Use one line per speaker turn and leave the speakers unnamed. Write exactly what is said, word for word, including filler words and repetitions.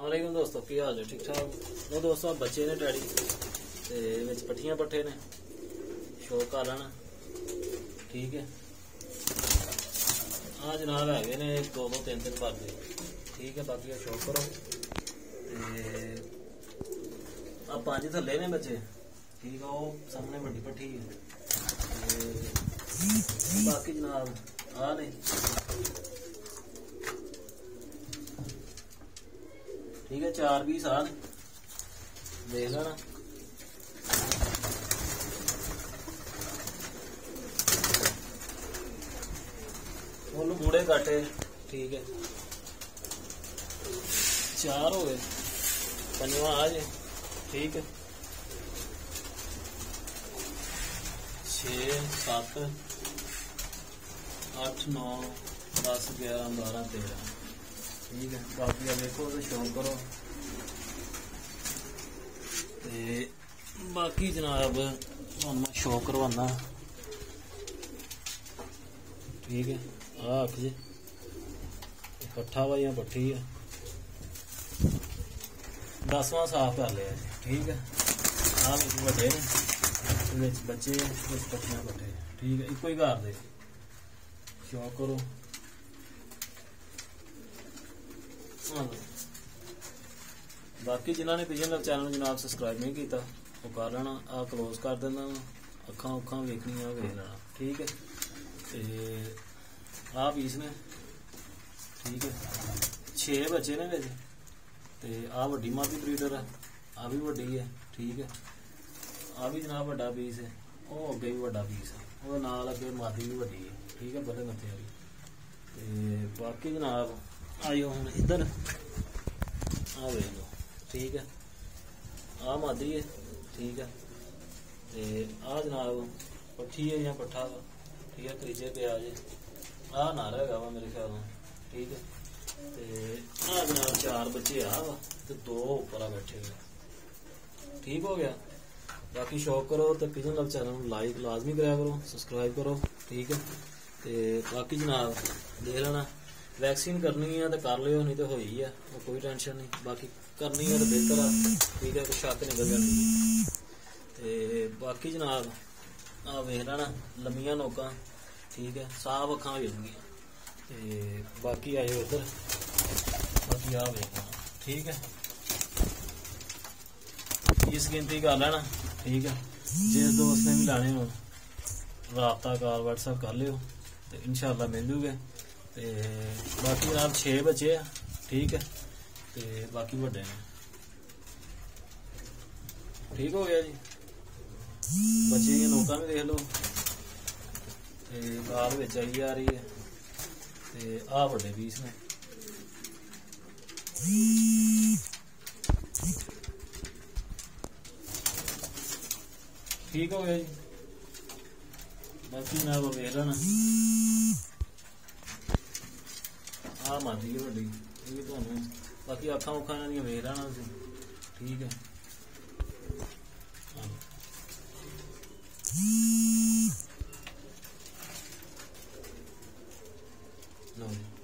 वालेकुम दोस्तों, की हाल है? ठीक ठाक। वो दोस्तों बच्चे ने डैडी ते विच पट्ठियां पट्ठे ने शौक कर लेना। ठीक है, हाँ जनाब है ने दो दो तीन तीन भरते। ठीक है, बाकी शौक करो। आ पांच थले ने बच्चे। ठीक है, वो सामने बड़ी पट्ठी है। बाकी जनाब आ ने ठीक है, चार पीस आ ने देख लेना। फुल बूढ़े काटे। ठीक है, चार हो गए, पंजवा आ जाए। ठीक है, छे सत्त अठ नौ दस ग्यारह बारह तेरह। ठीक है, बाकी देखो तो शौक करो। ते बाकी जनाब मैं शौक करवाना। ठीक है, आ अख जी पट्ठा वा या पट्ठी है। दसवां साफ कर लिया। ठीक है, आ बड़े ने बच्चे पट्ठियां पट्ठे। ठीक है, इको ही घर दे शौक करो। बाकी जिन्होंने पिजन लव चैनल जनाब सबसक्राइब नहीं किया वो कर लेना। आ क्लोज कर देना, अखा उखा वेखनिया वेख लेना। ठीक है, ते आ पीस ने। ठीक है, छे बच्चे ने बिच ते आ वड्डी मादी ब्रीडर है, आ भी वड्डी है। ठीक है, आ भी जनाब वड्डा पीस है, वो अगे भी वड्डा पीस है, वो नाल अगे मादी भी वड्डी है। ठीक है, बड़े मत्थे वाली। ते बाकी जनाब आइयो हम इधर आ वेख लो। ठीक है, आ मादी है। ठीक है, ते आ जनाब पट्ठी है या पट्ठा वा। ठीक है, त्रीजे पे आ जाए। आ नारा है वा मेरे ख्याल में। ठीक है, ते आ जनाब चार बच्चे आ वा ते दो ऊपर आ बैठे हुए। ठीक हो गया। बाकी शौक करो तो पिजन लव चैनल लाइक लाजमी कराया करो, सब्सक्राइब करो। ठीक है, ते बाकी जनाब देख लेना। वैक्सीन करनी है तो कर लियो, नहीं तो होई है, वो कोई टेंशन नहीं। बाकी करनी है तो बेहतर है। ठीक है, कुछ शक निकल जानी। ते बाकी जनाब आ वेख लेना लम्मियां नोकां। ठीक है, साफ अखां हो जाएंगियां। ते बाकी आए उधर, बाकी आ वेख लेना। ठीक है, इस गिनती कर लेना। ठीक है, जिस दोस्त ने भी लाने हो राबता कॉल व्हाट्सएप कर लियो तो इंशाल्लाह मिल जूगे। ते बाकी जनाब छे बच्चे है। ठीक है, ते बाकी वड्डे ने। ठीक हो गया जी। बच्चे की नोका भी देख लो, ते गाल विच आई जा रही है। ते आ वड्डे पीस ने। ठीक हो गया जी। बाकी जनाब वेख लेना। आ मादी है वड्डी, ये भी तुहानू बाकी अखा उखा इन्हां दियां वेख लेना तुसीं। ठीक है, लो जी।